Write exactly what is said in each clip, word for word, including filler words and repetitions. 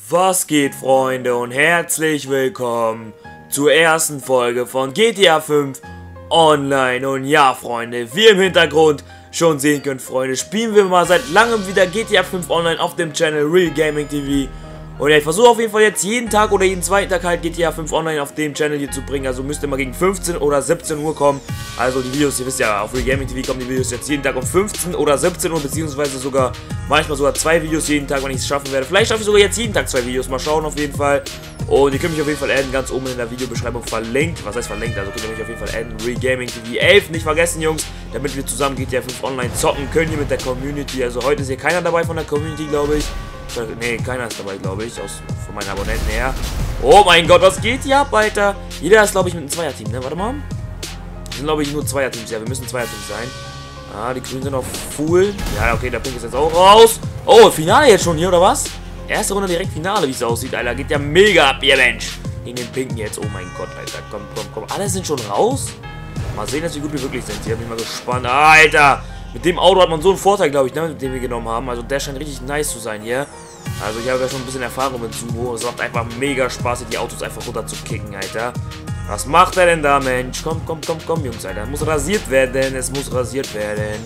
Was geht, Freunde, und herzlich willkommen zur ersten Folge von G T A fünf Online. Und ja, Freunde, wie ihr im Hintergrund schon sehen könnt, Freunde, spielen wir mal seit langem wieder G T A fünf Online auf dem Channel Real Gaming T V. Und ja, ich versuche auf jeden Fall jetzt jeden Tag oder jeden zweiten Tag halt G T A fünf Online auf dem Channel hier zu bringen. Also müsst ihr mal gegen fünfzehn oder siebzehn Uhr kommen. Also die Videos, ihr wisst ja, auf Real Gaming T V kommen die Videos jetzt jeden Tag um fünfzehn oder siebzehn Uhr, beziehungsweise sogar manchmal sogar zwei Videos jeden Tag, wenn ich es schaffen werde. Vielleicht schaffe ich sogar jetzt jeden Tag zwei Videos, mal schauen auf jeden Fall. Und ihr könnt mich auf jeden Fall adden, ganz oben in der Videobeschreibung verlinkt. Was heißt verlinkt? Also könnt ihr mich auf jeden Fall adden, Real Gaming T V elf. Nicht vergessen, Jungs, damit wir zusammen G T A fünf Online zocken können hier mit der Community. Also heute ist hier keiner dabei von der Community, glaube ich. Ne, keiner ist dabei, glaube ich, aus, von meinen Abonnenten her. Oh mein Gott, was geht hier ab, Alter? Jeder ist, glaube ich, mit einem Zweierteam, ne? Warte mal. Das sind, glaube ich, nur Zweierteams. Ja, wir müssen Zweierteams sein. Ah, die Grünen sind auf Full. Ja, okay, der Pink ist jetzt auch raus. Oh, Finale jetzt schon hier, oder was? Erste Runde direkt Finale, wie es aussieht, Alter. Geht ja mega ab, ihr Mensch. Gegen den Pinken jetzt. Oh mein Gott, Alter. Komm, komm, komm. Alle sind schon raus? Mal sehen, dass wie gut wir wirklich sind. Hier bin ich mal gespannt. Alter! Mit dem Auto hat man so einen Vorteil, glaube ich, ne, den wir genommen haben. Also der scheint richtig nice zu sein hier. Also ich habe ja schon ein bisschen Erfahrung mit Sumo. Es macht einfach mega Spaß, die Autos einfach runter zu kicken, Alter. Was macht er denn da, Mensch? Komm, komm, komm, komm, Jungs, Alter. Es muss rasiert werden. Es muss rasiert werden.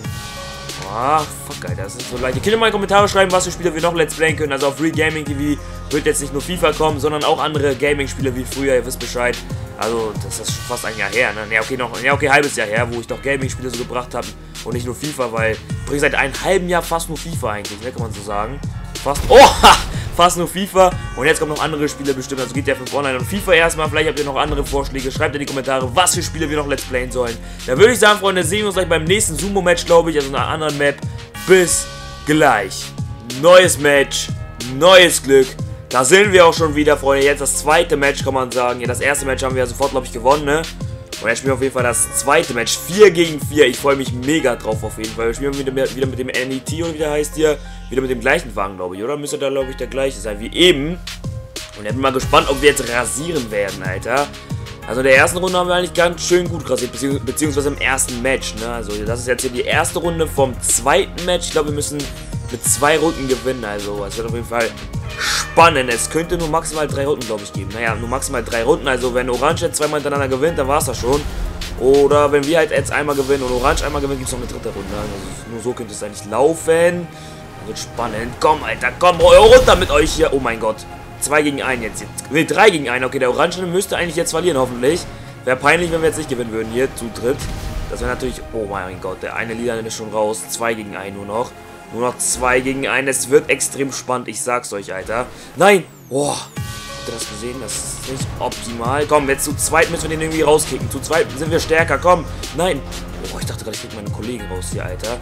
Ach, fuck, Alter. Das ist so leicht. Ihr könnt mal in die Kommentare schreiben, was für Spiele wir noch Let's Playen können. Also auf Real Gaming T V wird jetzt nicht nur FIFA kommen, sondern auch andere Gaming-Spiele wie früher. Ihr wisst Bescheid. Also, das ist fast ein Jahr her, ne? Ja, okay, noch, ja, okay, halbes Jahr her, wo ich doch Gaming-Spiele so gebracht habe und nicht nur FIFA, weil ich bringe seit einem halben Jahr fast nur FIFA eigentlich, ne, kann man so sagen. Fast, oh, fast nur FIFA und jetzt kommen noch andere Spiele bestimmt, also G T A fünf Online und FIFA erstmal. Vielleicht habt ihr noch andere Vorschläge, schreibt in die Kommentare, was für Spiele wir noch Let's Playen sollen. Dann würde ich sagen, Freunde, sehen wir uns gleich beim nächsten Sumo-Match, glaube ich, also einer anderen Map. Bis gleich. Neues Match, neues Glück. Da sind wir auch schon wieder, Freunde. Jetzt das zweite Match, kann man sagen. Ja, das erste Match haben wir ja sofort, glaube ich, gewonnen, ne? Und jetzt spielen wir auf jeden Fall das zweite Match. vier gegen vier. Ich freue mich mega drauf auf jeden Fall. Wir spielen wieder mit, wieder mit dem N E T oder wie der heißt hier. Wieder mit dem gleichen Wagen, glaube ich, oder? Müsste da, glaube ich, der gleiche sein wie eben. Und ich bin mal gespannt, ob wir jetzt rasieren werden, Alter. Also in der ersten Runde haben wir eigentlich ganz schön gut rasiert, bezieh beziehungsweise im ersten Match, ne? Also das ist jetzt hier die erste Runde vom zweiten Match. Ich glaube, wir müssen mit zwei Runden gewinnen, also es wird auf jeden Fall spannend. Es könnte nur maximal drei Runden, glaube ich, geben. Naja, nur maximal drei Runden. Also wenn Orange jetzt zweimal hintereinander gewinnt, dann war es das schon. Oder wenn wir halt jetzt einmal gewinnen und Orange einmal gewinnen, gibt es noch eine dritte Runde. Also nur so könnte es eigentlich laufen. Das wird spannend. Komm, Alter, komm, runter mit euch hier. Oh mein Gott. zwei gegen eins jetzt. Ne, drei gegen eins. Okay, der Orange müsste eigentlich jetzt verlieren, hoffentlich. Wäre peinlich, wenn wir jetzt nicht gewinnen würden hier, zu dritt. Das wäre natürlich... Oh mein Gott, der eine Lila ist schon raus. zwei gegen eins nur noch. Nur noch zwei gegen eins. Es wird extrem spannend, ich sag's euch, Alter. Nein! Boah! Habt ihr das gesehen? Das ist nicht optimal. Komm, jetzt zu zweit müssen wir den irgendwie rauskicken. Zu zweit sind wir stärker. Komm! Nein! Oh, ich dachte gerade, ich krieg meinen Kollegen raus hier, Alter.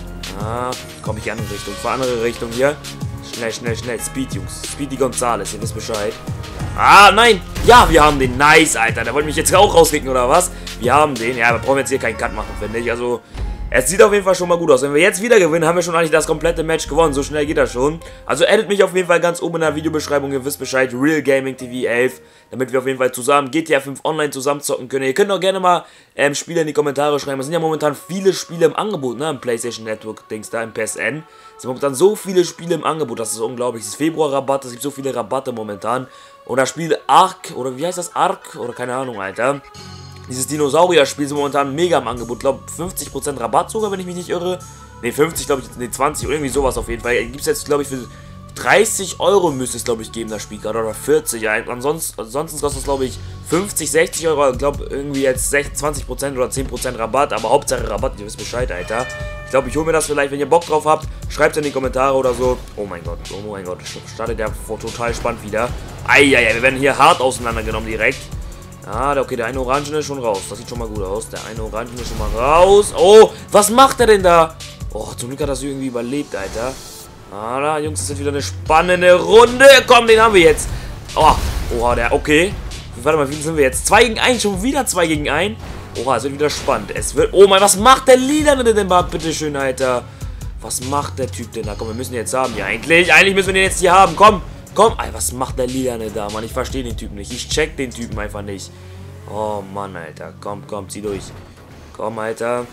Ah, komm, ich in andere Richtung. Fahr andere Richtung hier. Schnell, schnell, schnell. Speed, Jungs. Speedy Gonzales, ihr wisst Bescheid. Ah, nein! Ja, wir haben den. Nice, Alter. Der wollte mich jetzt auch rauskicken, oder was? Wir haben den. Ja, wir brauchen jetzt hier keinen Cut machen, finde ich. Also... Es sieht auf jeden Fall schon mal gut aus. Wenn wir jetzt wieder gewinnen, haben wir schon eigentlich das komplette Match gewonnen. So schnell geht das schon. Also addet mich auf jeden Fall ganz oben in der Videobeschreibung. Ihr wisst Bescheid. Real Gaming T V elf. Damit wir auf jeden Fall zusammen G T A fünf Online zusammen zocken können. Ihr könnt auch gerne mal ähm, Spiele in die Kommentare schreiben. Es sind ja momentan viele Spiele im Angebot, ne? Im PlayStation Network Dings da, im P S N. Es sind momentan so viele Spiele im Angebot. Das ist unglaublich. Es ist Februar-Rabatt. Es gibt so viele Rabatte momentan. Und das Spiel Ark, oder wie heißt das? Ark? Oder keine Ahnung, Alter. Dieses Dinosaurier-Spiel ist momentan mega im Angebot. Ich glaube, fünfzig Prozent Rabatt sogar, wenn ich mich nicht irre. Ne, fünfzig, glaube ich, ne, zwanzig oder irgendwie sowas auf jeden Fall. Gibt es jetzt, glaube ich, für dreißig Euro müsste es, glaube ich, geben, das Spiel gerade. Oder vierzig. Ja, ansonsten, ansonsten kostet es, glaube ich, fünfzig, sechzig Euro. Ich glaube, irgendwie jetzt zwanzig Prozent oder zehn Prozent Rabatt. Aber Hauptsache Rabatt, ihr wisst Bescheid, Alter. Ich glaube, ich hole mir das vielleicht, wenn ihr Bock drauf habt. Schreibt es in die Kommentare oder so. Oh mein Gott, oh mein Gott. Startet der total spannend wieder. Eieiei, wir werden hier hart auseinandergenommen direkt. Ah, okay, der eine Orange ist schon raus. Das sieht schon mal gut aus. Der eine Orange ist schon mal raus. Oh, was macht er denn da? Oh, zum Glück hat das irgendwie überlebt, Alter. Ah, da, Jungs, das wird wieder eine spannende Runde. Komm, den haben wir jetzt. Oh, oha, der, okay. Warte mal, wie sind wir jetzt? zwei gegen eins, schon wieder zwei gegen eins. Oha, es wird wieder spannend. Es wird, oh mein, was macht der Lila denn mal, bitteschön, Alter? Was macht der Typ denn da? Komm, wir müssen den jetzt haben, ja, eigentlich. Eigentlich müssen wir den jetzt hier haben, komm. Komm, Alter, was macht der Lilane da, Mann? Ich verstehe den Typen nicht. Ich check den Typen einfach nicht. Oh, Mann, Alter. Komm, komm, zieh durch. Komm, Alter.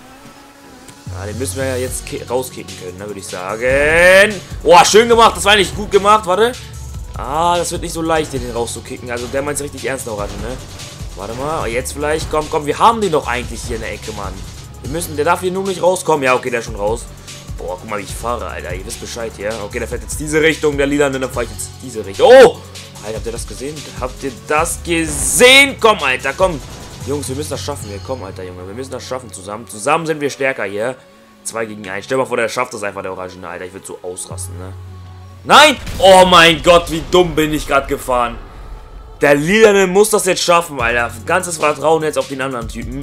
Ja, den müssen wir ja jetzt rauskicken können, ne, würde ich sagen. Boah, schön gemacht. Das war eigentlich gut gemacht. Warte. Ah, das wird nicht so leicht, den rauszukicken. Also der meint es richtig ernst, Orange, ne? Warte mal, jetzt vielleicht. Komm, komm, wir haben den doch eigentlich hier in der Ecke, Mann. Wir müssen, der darf hier nur nicht rauskommen. Ja, okay, der ist schon raus. Boah, guck mal, wie ich fahre, Alter. Ihr wisst Bescheid hier. Okay, der fährt jetzt diese Richtung, der Lila, dann fahre ich jetzt diese Richtung. Oh! Alter, habt ihr das gesehen? Habt ihr das gesehen? Komm, Alter, komm. Jungs, wir müssen das schaffen hier. Komm, Alter, Junge, wir müssen das schaffen zusammen. Zusammen sind wir stärker hier. Zwei gegen eins. Stell mal vor, der schafft das einfach, der Orange, Alter. Ich würde so ausrasten, ne? Nein! Oh mein Gott, wie dumm bin ich gerade gefahren. Der Lilane muss das jetzt schaffen, Alter. Ganzes Vertrauen jetzt auf den anderen Typen.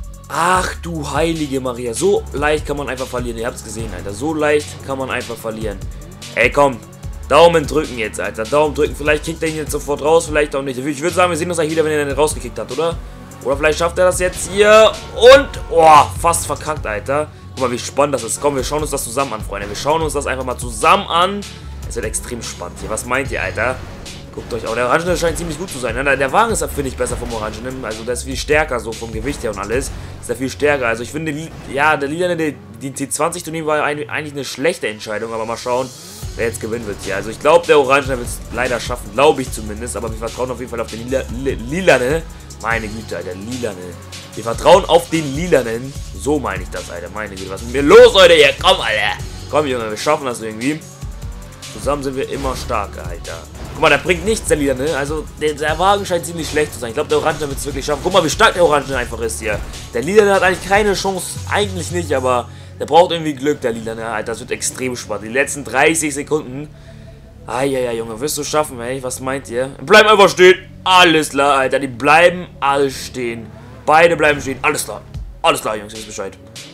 Ach du heilige Maria. So leicht kann man einfach verlieren. Ihr habt es gesehen, Alter. So leicht kann man einfach verlieren. Ey, komm. Daumen drücken jetzt, Alter. Daumen drücken. Vielleicht kriegt er ihn jetzt sofort raus, vielleicht auch nicht. Ich würde sagen, wir sehen uns gleich wieder, wenn er den rausgekickt hat, oder? Oder vielleicht schafft er das jetzt hier. Und, oh, fast verkackt, Alter. Guck mal, wie spannend das ist. Komm, wir schauen uns das zusammen an, Freunde. Wir schauen uns das einfach mal zusammen an. Es wird extrem spannend hier. Was meint ihr, Alter? Guckt euch auch. Der Orange scheint ziemlich gut zu sein. Ne? Der Wagen ist, finde ich, besser vom Orange. Also der ist viel stärker, so vom Gewicht her und alles. Ist der viel stärker. Also ich finde, ja, der Lila, die T zwanzig zu nehmen, war eigentlich eine schlechte Entscheidung. Aber mal schauen, wer jetzt gewinnen wird hier. Also ich glaube, der Orange wird es leider schaffen. Glaube ich zumindest. Aber wir vertrauen auf jeden Fall auf den Lila, Lila, ne? Meine Güte, Alter. Lila, ne? Wir vertrauen auf den Lilanen. So meine ich das, Alter. Meine Güte. Was ist mit mir los, Leute? Hier, komm, Alter. Komm, Junge. Wir schaffen das irgendwie. Zusammen sind wir immer stark, Alter. Guck mal, der bringt nichts, der Lila, ne? Also, der, der Wagen scheint ziemlich schlecht zu sein. Ich glaube, der Orange wird es wirklich schaffen. Guck mal, wie stark der Orange einfach ist hier. Der Lila hat eigentlich keine Chance. Eigentlich nicht, aber der braucht irgendwie Glück, der Lila, ne? Alter, das wird extrem spannend. Die letzten dreißig Sekunden. Eieiei, Junge, wirst du schaffen, ey? Was meint ihr? Bleiben einfach stehen. Alles klar, Alter. Die bleiben alle stehen. Beide bleiben stehen. Alles klar. Alles klar, Jungs, ihr wisst Bescheid.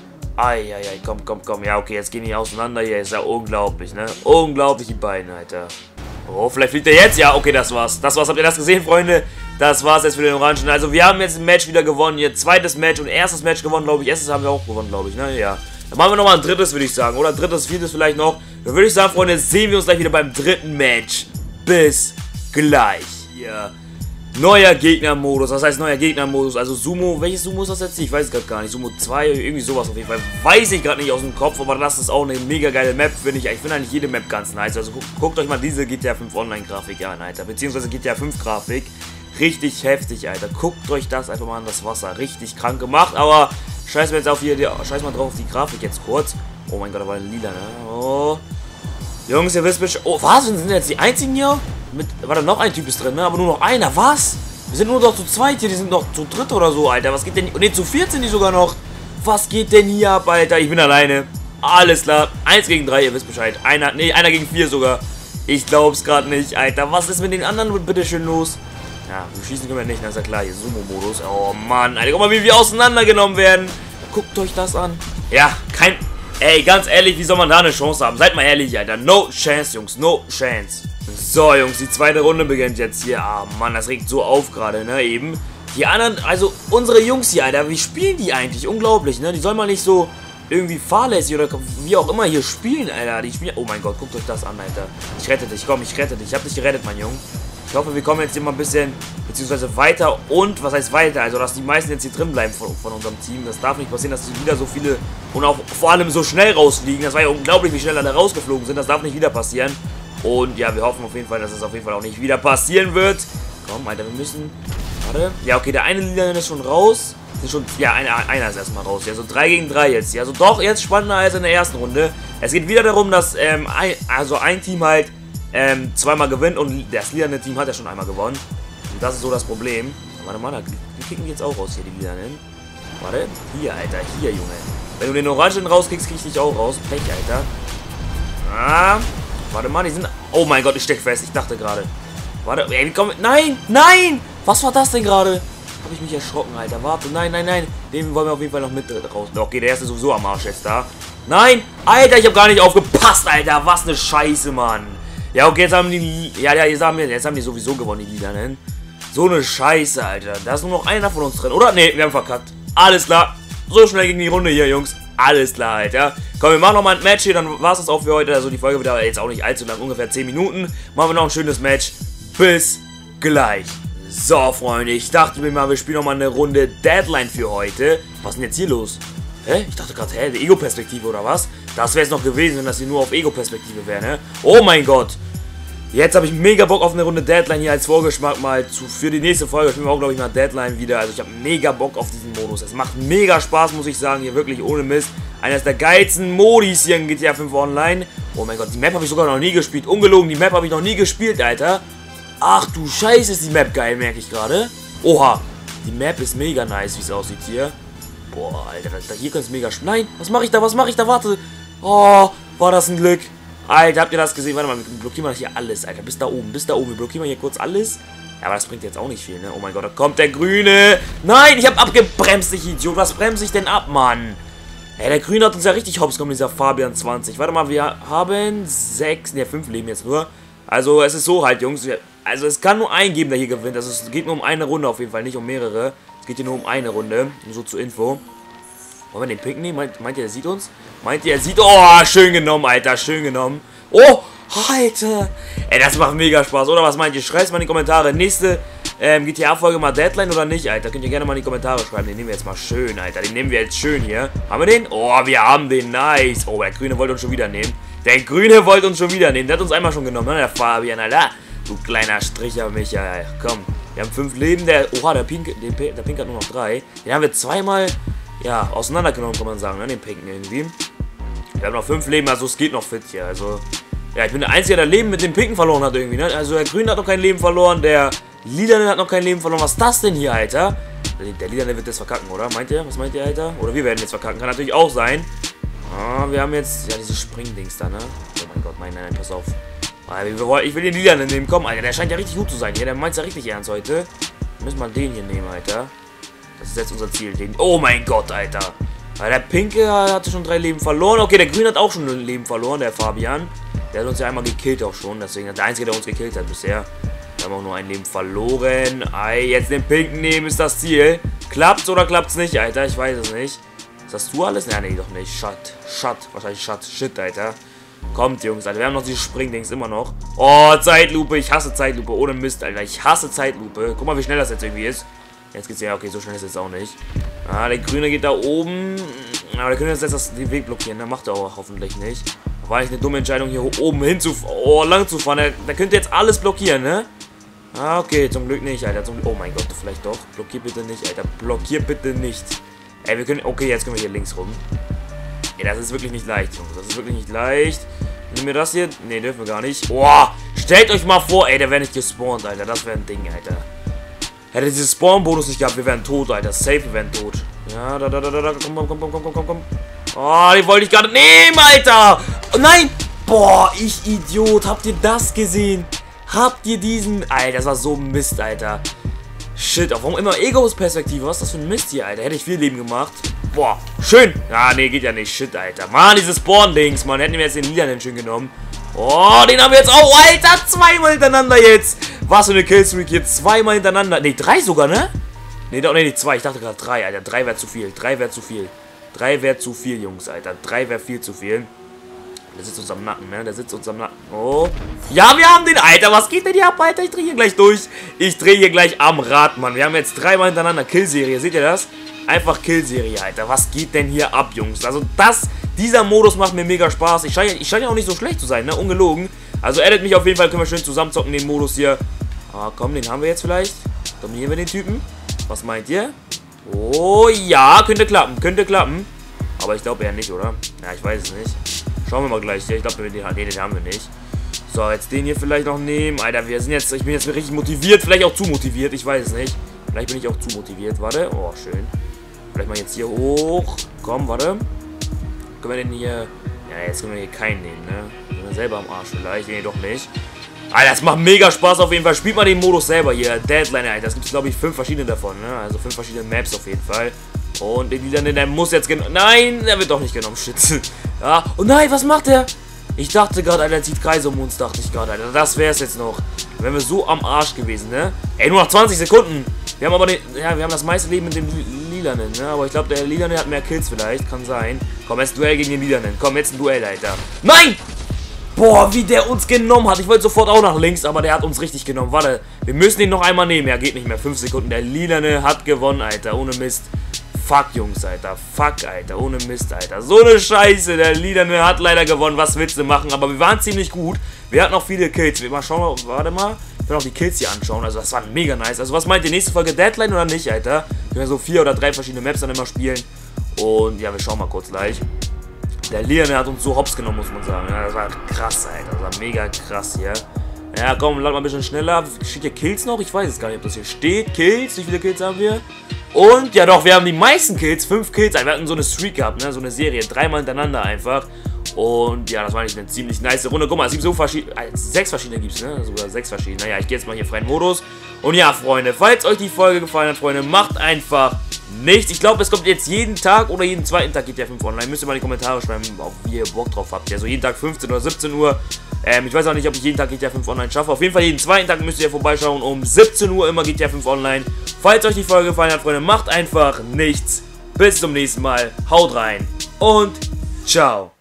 Eieiei, komm, komm, komm. Ja, okay, jetzt gehen die auseinander hier. Ist ja unglaublich, ne? Unglaublich, die beiden, Alter. Oh, vielleicht fliegt er jetzt. Ja, okay, das war's. Das war's. Habt ihr das gesehen, Freunde? Das war's jetzt für den Orangen. Also, wir haben jetzt ein Match wieder gewonnen. Hier, zweites Match und erstes Match gewonnen, glaube ich. Erstes haben wir auch gewonnen, glaube ich, ne? Ja. Dann machen wir nochmal ein drittes, würde ich sagen. Oder drittes, viertes vielleicht noch. Dann würde ich sagen, Freunde, sehen wir uns gleich wieder beim dritten Match. Bis gleich. Hier. Neuer Gegnermodus, das heißt neuer Gegnermodus, also Sumo, welches Sumo ist das jetzt? Ich weiß es gerade gar nicht, Sumo zwei, irgendwie sowas auf jeden Fall, weiß ich gerade nicht aus dem Kopf, aber das ist auch eine mega geile Map, finde ich, ich finde eigentlich jede Map ganz nice, also guckt, guckt euch mal diese G T A fünf Online-Grafik an, Alter, beziehungsweise G T A fünf Grafik, richtig heftig, Alter, guckt euch das einfach mal an, das Wasser, richtig krank gemacht, aber scheiß mir jetzt auf hier, scheiß mal drauf auf die Grafik jetzt kurz, oh mein Gott, da war ein Lila, ne, oh, Jungs, ihr wisst bestimmt, oh, was, sind jetzt die einzigen hier? Mit, war da noch ein Typ ist drin, ne? Aber nur noch einer. Was? Wir sind nur noch zu zweit hier. Die sind noch zu dritt oder so, Alter. Was geht denn? Ne, zu viert sind die sogar noch. Was geht denn hier ab, Alter? Ich bin alleine. Alles klar. Eins gegen drei, ihr wisst Bescheid. Einer, nee, einer gegen vier sogar. Ich glaub's gerade nicht, Alter. Was ist mit den anderen bitte schön los? Ja, wir schießen können wir nicht. Das ist ja klar. Hier Sumo-Modus. Oh, Mann. Alter, guck mal, wie wir auseinandergenommen werden. Guckt euch das an. Ja, kein... Ey, ganz ehrlich, wie soll man da eine Chance haben? Seid mal ehrlich, Alter. No chance, Jungs. No chance. So, Jungs, die zweite Runde beginnt jetzt hier. Ah, Mann, das regt so auf gerade, ne, eben. Die anderen, also unsere Jungs hier, Alter, wie spielen die eigentlich? Unglaublich, ne? Die sollen mal nicht so irgendwie fahrlässig oder wie auch immer hier spielen, Alter. Die spielen, oh mein Gott, guckt euch das an, Alter. Ich rette dich, komm, ich rette dich. Ich hab dich gerettet, mein Junge. Ich hoffe, wir kommen jetzt immer ein bisschen, beziehungsweise weiter und, was heißt weiter? Also, dass die meisten jetzt hier drin bleiben von, von unserem Team. Das darf nicht passieren, dass die wieder so viele und auch vor allem so schnell rausfliegen. Das war ja unglaublich, wie schnell alle rausgeflogen sind. Das darf nicht wieder passieren. Und ja, wir hoffen auf jeden Fall, dass es auf jeden Fall auch nicht wieder passieren wird. Komm, Alter, wir müssen... Warte. Ja, okay, der eine Lila ist schon raus. Ist schon... Ja, einer, einer ist erstmal raus. Ja, so drei gegen drei jetzt. Ja, also doch jetzt spannender als in der ersten Runde. Es geht wieder darum, dass ähm, ein, also ein Team halt ähm, zweimal gewinnt und das lilane Team hat ja schon einmal gewonnen. Und das ist so das Problem. Warte mal, die kicken jetzt auch raus hier, die Lilanen. Warte. Hier, Alter. Hier, Junge. Wenn du den Orangen rauskickst, krieg ich dich auch raus. Pech, Alter. Ah... Warte mal, die sind... Oh mein Gott, ich steck fest. Ich dachte gerade. Warte, ey, wie komm... Nein, nein! Was war das denn gerade? Habe ich mich erschrocken, Alter. Warte, nein, nein, nein. Den wollen wir auf jeden Fall noch mit raus. Okay, der erste ist sowieso am Arsch jetzt da. Nein! Alter, ich habe gar nicht aufgepasst, Alter. Was eine Scheiße, Mann. Ja, okay, jetzt haben die... Ja, ja, jetzt haben, wir, jetzt haben die sowieso gewonnen, die Lilanen. So eine Scheiße, Alter. Da ist nur noch einer von uns drin, oder? Ne, wir haben verkackt. Alles klar. So schnell ging die Runde hier, Jungs. Alles klar, Alter. Komm, wir machen nochmal ein Match hier, dann war es das auch für heute. Also die Folge wird aber jetzt auch nicht allzu lang, ungefähr zehn Minuten. Machen wir noch ein schönes Match. Bis gleich. So, Freunde, ich dachte mir mal, wir spielen nochmal eine Runde Deadline für heute. Was ist denn jetzt hier los? Hä? Ich dachte gerade, hä, die Ego-Perspektive oder was? Das wäre es noch gewesen, wenn das hier nur auf Ego-Perspektive wäre, ne? Oh mein Gott. Jetzt habe ich mega Bock auf eine Runde Deadline hier als Vorgeschmack mal zu, für die nächste Folge. Spielen wir auch, glaube ich, mal Deadline wieder. Also ich habe mega Bock auf diesen Modus. Es macht mega Spaß, muss ich sagen. Hier wirklich ohne Mist. Eines der geilsten Modis hier in G T A fünf Online. Oh mein Gott, die Map habe ich sogar noch nie gespielt. Ungelogen, die Map habe ich noch nie gespielt, Alter. Ach du Scheiße, ist die Map geil, merke ich gerade. Oha, die Map ist mega nice, wie es aussieht hier. Boah, Alter, hier könnte es mega... Nein, was mache ich da, was mache ich da? Warte. Oh, war das ein Glück. Alter, habt ihr das gesehen? Warte mal, wir blockieren mal hier alles, Alter. Bis da oben, bis da oben. Wir blockieren mal hier kurz alles. Ja, aber das bringt jetzt auch nicht viel, ne? Oh mein Gott, da kommt der Grüne. Nein, ich habe abgebremst, ich Idiot. Was bremse ich denn ab, Mann? Ey, der Grüne hat uns ja richtig hops gekommen, dieser Fabian zwanzig. Warte mal, wir haben sechs, ne, fünf Leben jetzt nur. Also, es ist so halt, Jungs. Also, es kann nur einen geben, der hier gewinnt. Also, es geht nur um eine Runde auf jeden Fall, nicht um mehrere. Es geht hier nur um eine Runde. Nur so zur Info. Wollen wir den Pink nehmen? Meint, meint ihr, er sieht uns? Meint ihr, er sieht... Oh, schön genommen, Alter. Schön genommen. Oh, Alter. Ey, das macht mega Spaß, oder? Was meint ihr? Schreibt mal in die Kommentare. Nächste ähm, G T A-Folge mal Deadline oder nicht, Alter? Könnt ihr gerne mal in die Kommentare schreiben. Den nehmen wir jetzt mal schön, Alter. Den nehmen wir jetzt schön hier. Haben wir den? Oh, wir haben den. Nice. Oh, der Grüne wollte uns schon wieder nehmen. Der Grüne wollte uns schon wieder nehmen. Der hat uns einmal schon genommen, ne? Der Fabian, Alter. Du kleiner Stricher, Michael. Komm. Wir haben fünf Leben. Der... Oha, der Pink, den, der Pink hat nur noch drei. Den haben wir zweimal... Ja, auseinandergenommen, kann man sagen, ne? Den Pinken irgendwie. Wir haben noch fünf Leben, also es geht noch fit hier. Also, ja, ich bin der Einzige, der Leben mit dem Pinken verloren hat irgendwie, ne? Also, der Grüne hat noch kein Leben verloren, der Lilane hat noch kein Leben verloren. Was ist das denn hier, Alter? Der Lilane wird jetzt verkacken, oder? Meint ihr? Was meint ihr, Alter? Oder wir werden jetzt verkacken, kann natürlich auch sein. Ah, wir haben jetzt, ja, diese Springdings da, ne? Oh mein Gott, nein, nein, nein, pass auf. Ich will den Lilane nehmen, komm, Alter, der scheint ja richtig gut zu sein hier. Der meint es ja richtig ernst heute. Wir müssen mal den hier nehmen, Alter. Das ist jetzt unser Ziel. Den oh mein Gott, Alter. Der Pinke hatte schon drei Leben verloren. Okay, der Grüne hat auch schon ein Leben verloren, der Fabian. Der hat uns ja einmal gekillt auch schon. Deswegen der Einzige, der uns gekillt hat bisher. Wir haben auch nur ein Leben verloren. Ei, jetzt den Pinken nehmen ist das Ziel. Klappt's oder klappt's nicht, Alter? Ich weiß es nicht. Ist das du alles? Nein, nee, doch nicht. Shut. Shut. Wahrscheinlich Shut. Shit, Alter. Kommt, Jungs, Alter. Wir haben noch diese Springdings immer noch. Oh, Zeitlupe. Ich hasse Zeitlupe. Ohne Mist, Alter. Ich hasse Zeitlupe. Guck mal, wie schnell das jetzt irgendwie ist. Jetzt geht's ja, okay, so schnell ist es auch nicht. Ah, der Grüne geht da oben. Aber der Grüne jetzt das, den Weg blockieren. Der macht er auch hoffentlich nicht. War eigentlich eine dumme Entscheidung, hier oben hin zu, oh, lang zu fahren. Der, der könnte jetzt alles blockieren, ne? Ah, okay, zum Glück nicht, Alter. Zum, oh mein Gott, vielleicht doch. Blockier bitte nicht, Alter. Blockier bitte nicht. Ey, wir können, okay, jetzt können wir hier links rum. Ey, das ist wirklich nicht leicht, Jungs. Das ist wirklich nicht leicht. Nehmen wir das hier? Ne, dürfen wir gar nicht. Boah, stellt euch mal vor, ey, der wäre nicht gespawnt, Alter. Das wäre ein Ding, Alter. Hätte dieses Spawn-Bonus nicht gehabt, wir wären tot, Alter. Safe, wir wären tot. Ja, da, da, da, da, komm, komm, komm, komm, komm, komm, komm. Oh, die wollte ich gerade nehmen, Alter. Oh, nein. Boah, ich Idiot. Habt ihr das gesehen? Habt ihr diesen... Alter, das war so Mist, Alter. Shit, auch warum immer Egos-Perspektive? Was ist das für ein Mist hier, Alter? Hätte ich viel Leben gemacht. Boah, schön. Ah, nee, geht ja nicht. Shit, Alter. Mann, dieses Spawn-Dings, Mann. Hätten wir jetzt den Lilanen schön genommen. Oh, den haben wir jetzt auch. Alter, zweimal hintereinander jetzt. Was für eine Killstreak hier. Zweimal hintereinander. Ne, drei sogar, ne? Ne, doch, ne, nicht zwei. Ich dachte gerade drei, Alter. Drei wäre zu viel. Drei wäre zu viel. Drei wäre zu viel, Jungs, Alter. Drei wäre viel zu viel. Der sitzt uns am Nacken, ne? Der sitzt uns am Nacken. Oh. Ja, wir haben den. Alter, was geht denn hier ab, Alter? Ich drehe hier gleich durch. Ich drehe hier gleich am Rad, Mann. Wir haben jetzt dreimal hintereinander Killserie. Seht ihr das? Einfach Killserie, Alter. Was geht denn hier ab, Jungs? Also das... Dieser Modus macht mir mega Spaß. Ich scheine ich schein ja auch nicht so schlecht zu sein, ne? Ungelogen. Also addet mich auf jeden Fall. Können wir schön zusammenzocken, den Modus hier. Ah, komm, den haben wir jetzt vielleicht. Dominieren wir den Typen. Was meint ihr? Oh, ja. Könnte klappen. Könnte klappen. Aber ich glaube eher nicht, oder? Ja, ich weiß es nicht. Schauen wir mal gleich. Ich glaube, den, nee, den haben wir nicht. So, jetzt den hier vielleicht noch nehmen. Alter, wir sind jetzt... Ich bin jetzt richtig motiviert. Vielleicht auch zu motiviert. Ich weiß es nicht. Vielleicht bin ich auch zu motiviert. Warte. Oh, schön. Vielleicht mal jetzt hier hoch. Komm, warte. Können wir denn hier... Ja, jetzt können wir hier keinen nehmen, ne? Sind wir selber am Arsch vielleicht? Nee, doch nicht. Alter, das macht mega Spaß auf jeden Fall. Spielt mal den Modus selber hier. Deadline, Alter. Das gibt es, glaube ich, fünf verschiedene davon, ne? Also fünf verschiedene Maps auf jeden Fall. Und den Lilanen, der muss jetzt genommen... Nein, der wird doch nicht genommen. Shit. Ja. Oh nein, was macht der? Ich dachte gerade, Alter, der zieht Kreise um uns, dachte ich gerade, Alter. Das wäre es jetzt noch. Wären wir so am Arsch gewesen, ne? Ey, nur noch zwanzig Sekunden. Wir haben aber den... Ja, wir haben das meiste Leben mit dem Lilanen, ne? Aber ich glaube, der Lilane hat mehr Kills vielleicht. Kann sein. Komm, jetzt ein Duell gegen den Lilanen. Komm, jetzt ein Duell, Alter. Nein! Boah, wie der uns genommen hat. Ich wollte sofort auch nach links, aber der hat uns richtig genommen. Warte, wir müssen ihn noch einmal nehmen. Ja, geht nicht mehr. Fünf Sekunden. Der Lilane hat gewonnen, Alter. Ohne Mist. Fuck, Jungs, Alter. Fuck, Alter. Ohne Mist, Alter. So eine Scheiße. Der Lilane hat leider gewonnen. Was willst du machen? Aber wir waren ziemlich gut. Wir hatten auch viele Kills. Wir mal schauen, warte mal. Ich will auch die Kills hier anschauen. Also das war mega nice. Also was meint ihr, nächste Folge Deadline oder nicht, Alter? Wir werden so vier oder drei verschiedene Maps dann immer spielen. Und ja, wir schauen mal kurz gleich. Der Leon, der hat uns so hops genommen, muss man sagen. Ja, das war krass, Alter. Das war mega krass hier. Ja, komm, lad mal ein bisschen schneller. Steht hier Kills noch? Ich weiß es gar nicht, ob das hier steht. Kills, wie viele Kills haben wir? Und, ja doch, wir haben die meisten Kills. Fünf Kills. Wir hatten so eine Streak gehabt, ne? So eine Serie. Dreimal hintereinander einfach. Und, ja, das war eigentlich eine ziemlich nice Runde. Guck mal, es gibt so verschiedene... Sechs verschiedene gibt es, ne? Sogar sechs verschiedene. Naja, ich gehe jetzt mal hier freien Modus. Und ja, Freunde, falls euch die Folge gefallen hat, Freunde, macht einfach nichts. Ich glaube, es kommt jetzt jeden Tag oder jeden zweiten Tag G T A fünf online. Müsst ihr mal in die Kommentare schreiben, ob ihr Bock drauf habt. Ja, so jeden Tag fünfzehn oder siebzehn Uhr. Ähm, ich weiß auch nicht, ob ich jeden Tag G T A fünf online schaffe. Auf jeden Fall jeden zweiten Tag müsst ihr vorbeischauen. Um siebzehn Uhr immer G T A fünf online. Falls euch die Folge gefallen hat, Freunde, macht einfach nichts. Bis zum nächsten Mal. Haut rein und ciao.